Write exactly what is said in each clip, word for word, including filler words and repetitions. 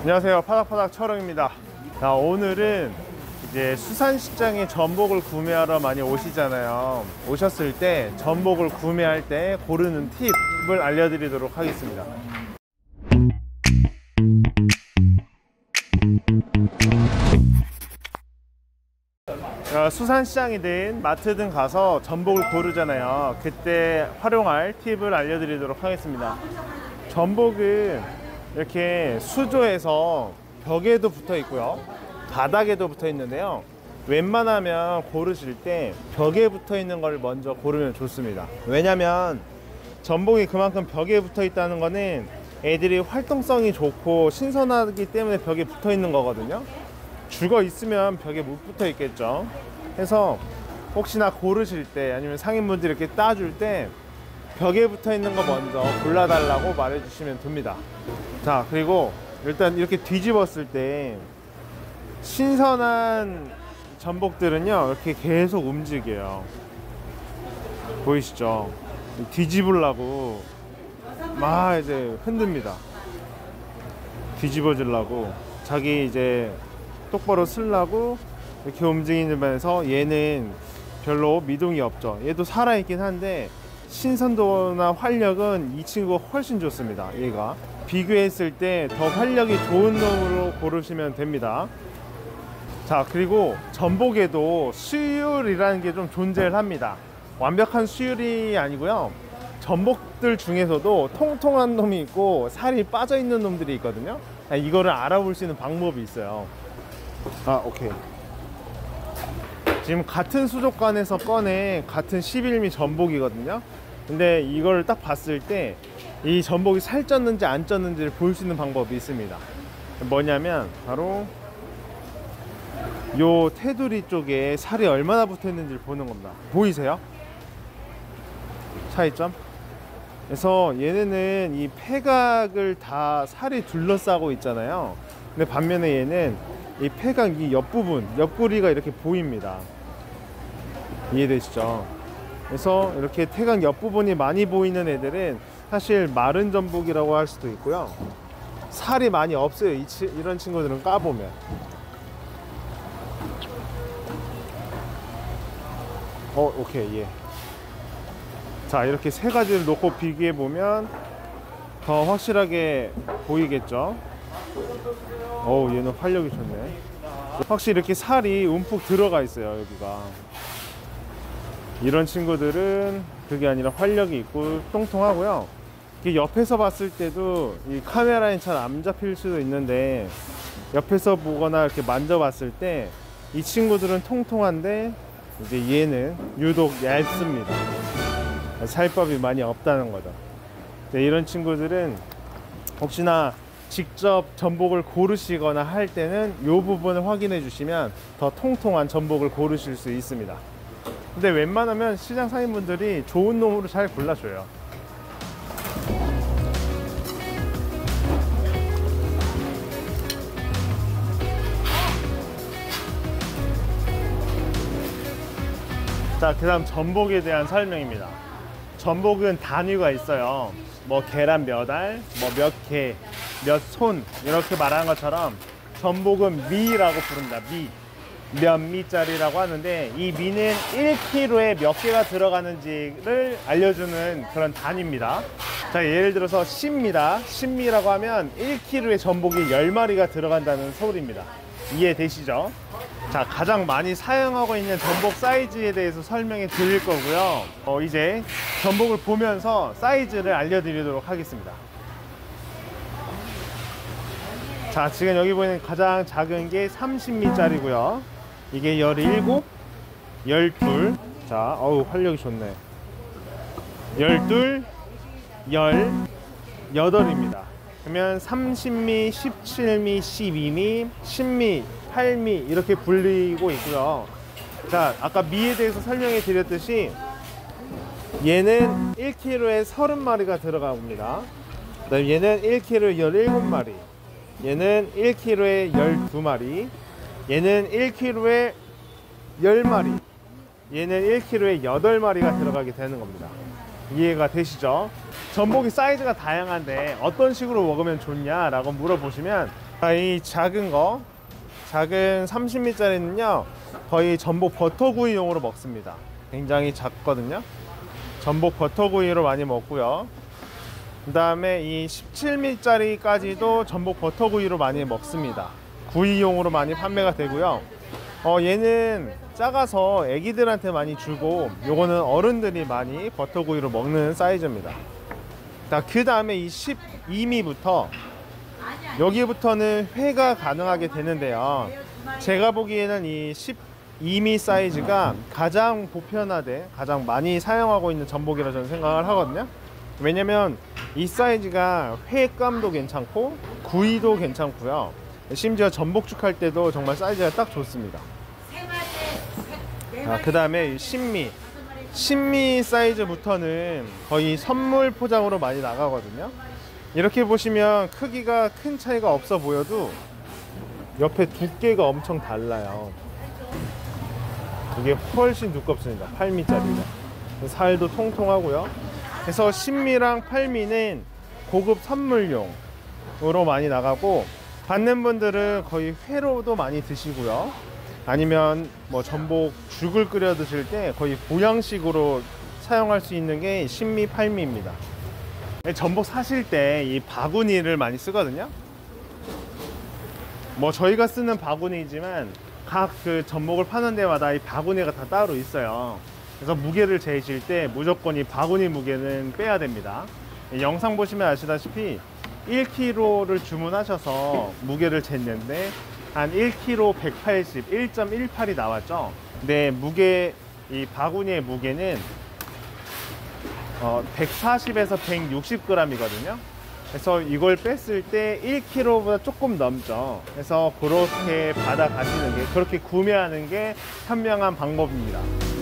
안녕하세요, 파닥파닥 철웅입니다. 자, 오늘은 이제 수산시장에 전복을 구매하러 많이 오시잖아요. 오셨을 때 전복을 구매할 때 고르는 팁을 알려드리도록 하겠습니다. 수산시장이든 마트든 가서 전복을 고르잖아요. 그때 활용할 팁을 알려드리도록 하겠습니다. 전복은 이렇게 수조에서 벽에도 붙어 있고요, 바닥에도 붙어 있는데요, 웬만하면 고르실 때 벽에 붙어 있는 걸 먼저 고르면 좋습니다. 왜냐면 전복이 그만큼 벽에 붙어 있다는 거는 애들이 활동성이 좋고 신선하기 때문에 벽에 붙어 있는 거거든요. 죽어 있으면 벽에 못 붙어 있겠죠. 그래서 혹시나 고르실 때 아니면 상인분들이 이렇게 따줄 때 벽에 붙어 있는 거 먼저 골라달라고 말해 주시면 됩니다. 자, 그리고 일단 이렇게 뒤집었을 때 신선한 전복들은요 이렇게 계속 움직여요. 보이시죠? 뒤집으려고 막 이제 흔듭니다. 뒤집어지려고 자기 이제 똑바로 쓰려고 이렇게 움직이면서, 얘는 별로 미동이 없죠. 얘도 살아있긴 한데 신선도나 활력은 이 친구가 훨씬 좋습니다. 얘가 비교했을 때 더 활력이 좋은 놈으로 고르시면 됩니다. 자, 그리고 전복에도 수율이라는 게 좀 존재를 합니다. 완벽한 수율이 아니고요, 전복들 중에서도 통통한 놈이 있고 살이 빠져 있는 놈들이 있거든요. 이거를 알아볼 수 있는 방법이 있어요. 아, 오케이. 지금 같은 수족관에서 꺼낸 같은 십일 밀리미터 전복이거든요. 근데 이걸 딱 봤을 때 이 전복이 살쪘는지 안 쪘는지를 볼 수 있는 방법이 있습니다. 뭐냐면 바로 요 테두리 쪽에 살이 얼마나 붙어 있는지를 보는 겁니다. 보이세요? 차이점? 그래서 얘네는 이 폐각을 다 살이 둘러싸고 있잖아요. 근데 반면에 얘는 이 폐각 이 옆부분, 옆구리가 이렇게 보입니다. 이해되시죠? 그래서 이렇게 폐각 옆부분이 많이 보이는 애들은 사실 마른 전복이라고 할 수도 있고요, 살이 많이 없어요. 이, 이런 친구들은 까보면. 어, 오케이, 예. 자, 이렇게 세 가지를 놓고 비교해 보면 더 확실하게 보이겠죠? 어우, 얘는 활력이 좋네. 확실히 이렇게 살이 움푹 들어가 있어요, 여기가. 이런 친구들은 그게 아니라 활력이 있고 통통하고요. 이게 옆에서 봤을 때도 이 카메라에 잘 안 잡힐 수도 있는데, 옆에서 보거나 이렇게 만져봤을 때 이 친구들은 통통한데 이제 얘는 유독 얇습니다. 살밥이 많이 없다는 거죠. 이런 친구들은 혹시나 직접 전복을 고르시거나 할 때는 이 부분을 확인해 주시면 더 통통한 전복을 고르실 수 있습니다. 근데 웬만하면 시장 상인분들이 좋은 놈으로 잘 골라줘요. 자, 그 다음 전복에 대한 설명입니다. 전복은 단위가 있어요. 뭐 계란 몇 알, 뭐 몇 개, 몇 손, 이렇게 말하는 것처럼 전복은 미라고 부릅니다. 미. 몇 미짜리라고 하는데, 이 미는 일 킬로그램에 몇 개가 들어가는지를 알려주는 그런 단위입니다. 자, 예를 들어서 십 미다. 십 미라고 하면 일 킬로그램에 전복이 열 마리가 들어간다는 소리입니다. 이해되시죠? 자, 가장 많이 사용하고 있는 전복 사이즈에 대해서 설명해 드릴 거고요. 어, 이제 전복을 보면서 사이즈를 알려드리도록 하겠습니다. 자, 지금 여기 보이는 가장 작은 게 삼십 미짜리고요. 이게 열칠, 열두. 자, 어우, 활력이 좋네. 열두, 열여덟입니다. 그러면 삼십 미, 십칠 미, 십이 미, 십 미, 팔 미 이렇게 불리고 있고요. 자, 아까 미에 대해서 설명해 드렸듯이 얘는 일 킬로그램에 삼십 마리가 들어갑니다. 그다음에 얘는 일 킬로그램에 열일곱 마리, 얘는 일 킬로그램에 열두 마리, 얘는 일 킬로그램에 십 마리, 얘는 일 킬로그램에 여덟 마리가 들어가게 되는 겁니다. 이해가 되시죠? 전복이 사이즈가 다양한데 어떤 식으로 먹으면 좋냐라고 물어보시면, 이 작은 거, 작은 삼십 밀리리터짜리는요 거의 전복 버터구이용으로 먹습니다. 굉장히 작거든요. 전복 버터구이로 많이 먹고요. 그 다음에 이 십칠 밀리리터짜리까지도 전복 버터구이로 많이 먹습니다. 구이용으로 많이 판매가 되고요. 어, 얘는 작아서 애기들한테 많이 주고, 요거는 어른들이 많이 버터구이로 먹는 사이즈입니다. 그 다음에 이 십이 밀리리터부터 여기부터는 회가 가능하게 되는데요, 제가 보기에는 이 십이 밀리리터 사이즈가 가장 보편화된, 가장 많이 사용하고 있는 전복이라 저는 생각을 하거든요. 왜냐면 이 사이즈가 회감도 괜찮고 구이도 괜찮고요, 심지어 전복죽 할 때도 정말 사이즈가 딱 좋습니다. 아, 그 다음에 십 밀리리터 십 밀리리터 사이즈부터는 거의 선물 포장으로 많이 나가거든요. 이렇게 보시면 크기가 큰 차이가 없어 보여도 옆에 두께가 엄청 달라요. 이게 훨씬 두껍습니다. 팔 밀리리터짜리가 살도 통통하고요. 그래서 십 밀리리터랑 팔 밀리리터는 고급 선물용으로 많이 나가고, 받는 분들은 거의 회로도 많이 드시고요, 아니면 뭐 전복 죽을 끓여 드실 때 거의 보양식으로 사용할 수 있는 게 십 밀리리터, 팔 밀리리터입니다. 전복 사실 때 이 바구니를 많이 쓰거든요. 뭐 저희가 쓰는 바구니지만 각 그 전복을 파는 데마다 이 바구니가 다 따로 있어요. 그래서 무게를 재실 때 무조건 이 바구니 무게는 빼야 됩니다. 영상 보시면 아시다시피 일 킬로그램를 주문하셔서 무게를 쟀는데 한 일 킬로그램 백팔십, 일 점 일팔이 나왔죠. 근데 무게, 이 바구니의 무게는 어, 백사십에서 백육십 그램이거든요. 그래서 이걸 뺐을 때 일 킬로그램보다 조금 넘죠. 그래서 그렇게 받아 가시는 게, 그렇게 구매하는 게 현명한 방법입니다.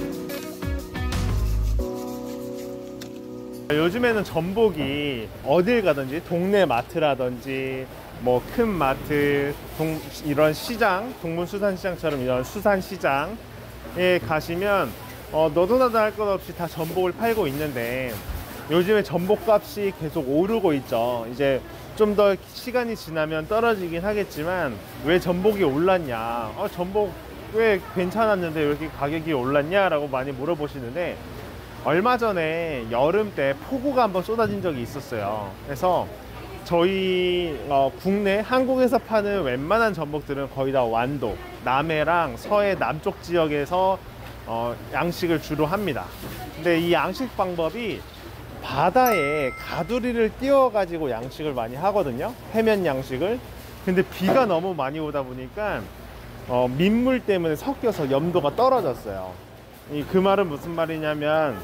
요즘에는 전복이 어딜 가든지, 동네 마트라든지 뭐 큰 마트, 동, 이런 시장, 동문수산시장처럼 이런 수산시장에 가시면 어, 너도 나도 할 것 없이 다 전복을 팔고 있는데, 요즘에 전복 값이 계속 오르고 있죠. 이제 좀 더 시간이 지나면 떨어지긴 하겠지만 왜 전복이 올랐냐, 어, 전복 왜 괜찮았는데 왜 이렇게 가격이 올랐냐 라고 많이 물어보시는데, 얼마 전에 여름 때 폭우가 한번 쏟아진 적이 있었어요. 그래서 저희 어, 국내 한국에서 파는 웬만한 전복들은 거의 다 완도, 남해랑 서해 남쪽 지역에서 어, 양식을 주로 합니다. 근데 이 양식 방법이 바다에 가두리를 띄워 가지고 양식을 많이 하거든요, 해면 양식을. 근데 비가 너무 많이 오다 보니까 어, 민물 때문에 섞여서 염도가 떨어졌어요. 이, 그 말은 무슨 말이냐면,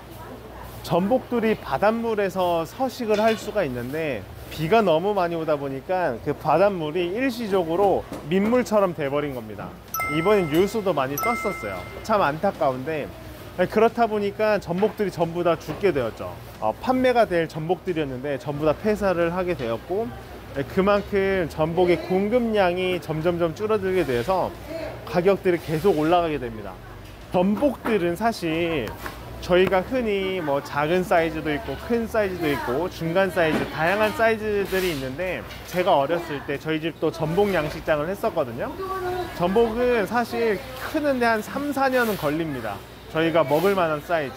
전복들이 바닷물에서 서식을 할 수가 있는데 비가 너무 많이 오다 보니까 그 바닷물이 일시적으로 민물처럼 돼버린 겁니다. 이번엔 뉴스도 많이 떴었어요. 참 안타까운데, 그렇다 보니까 전복들이 전부 다 죽게 되었죠. 어, 판매가 될 전복들이었는데 전부 다 폐사를 하게 되었고, 그만큼 전복의 공급량이 점점점 줄어들게 돼서 가격들이 계속 올라가게 됩니다. 전복들은 사실 저희가 흔히 뭐 작은 사이즈도 있고 큰 사이즈도 있고 중간 사이즈, 다양한 사이즈들이 있는데, 제가 어렸을 때 저희 집도 전복 양식장을 했었거든요. 전복은 사실 크는데 한 삼, 사 년은 걸립니다. 저희가 먹을 만한 사이즈.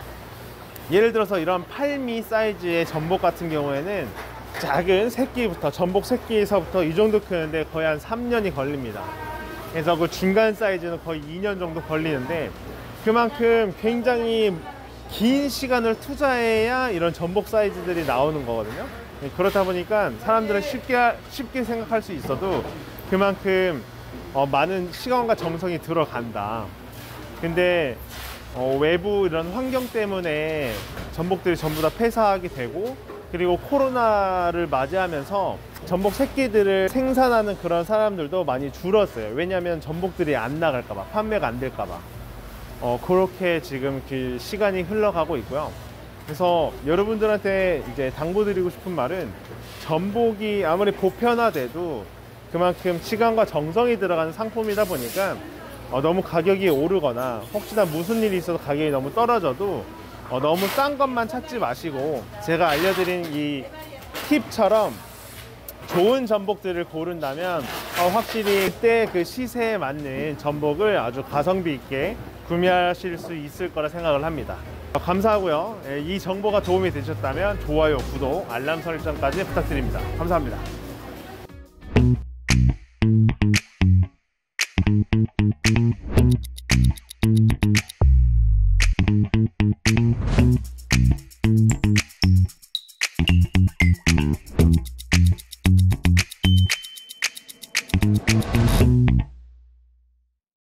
예를 들어서 이런 팔 밀리리터 사이즈의 전복 같은 경우에는 작은 새끼부터, 전복 새끼에서부터 이 정도 크는데 거의 한 삼 년이 걸립니다. 그래서 그 중간 사이즈는 거의 이 년 정도 걸리는데, 그만큼 굉장히 긴 시간을 투자해야 이런 전복 사이즈들이 나오는 거거든요. 그렇다 보니까 사람들은 쉽게 쉽게 생각할 수 있어도 그만큼 어, 많은 시간과 정성이 들어간다. 근데 어, 외부 이런 환경 때문에 전복들이 전부 다 폐사하게 되고, 그리고 코로나를 맞이하면서 전복 새끼들을 생산하는 그런 사람들도 많이 줄었어요. 왜냐하면 전복들이 안 나갈까봐, 판매가 안 될까봐. 어, 그렇게 지금 그 시간이 흘러가고 있고요. 그래서 여러분들한테 이제 당부드리고 싶은 말은, 전복이 아무리 보편화돼도 그만큼 시간과 정성이 들어가는 상품이다 보니까 어, 너무 가격이 오르거나 혹시나 무슨 일이 있어서 가격이 너무 떨어져도 어, 너무 싼 것만 찾지 마시고 제가 알려드린 이 팁처럼 좋은 전복들을 고른다면 어, 확실히 그때 그 시세에 맞는 전복을 아주 가성비 있게 구매하실 수 있을 거라 생각을 합니다. 어, 감사하고요. 예, 이 정보가 도움이 되셨다면 좋아요, 구독, 알람 설정까지 부탁드립니다. 감사합니다.